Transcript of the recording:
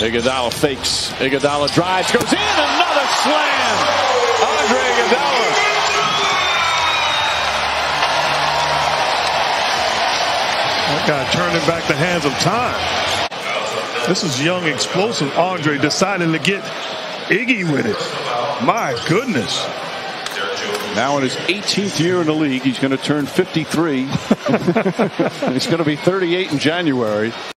Iguodala fakes. Iguodala drives, goes in, another slam. Andre Iguodala. That guy turning back the hands of time. This is young, explosive Andre deciding to get Iggy with it. My goodness. Now in his 18th year in the league, he's going to turn 53. He's going to be 38 in January.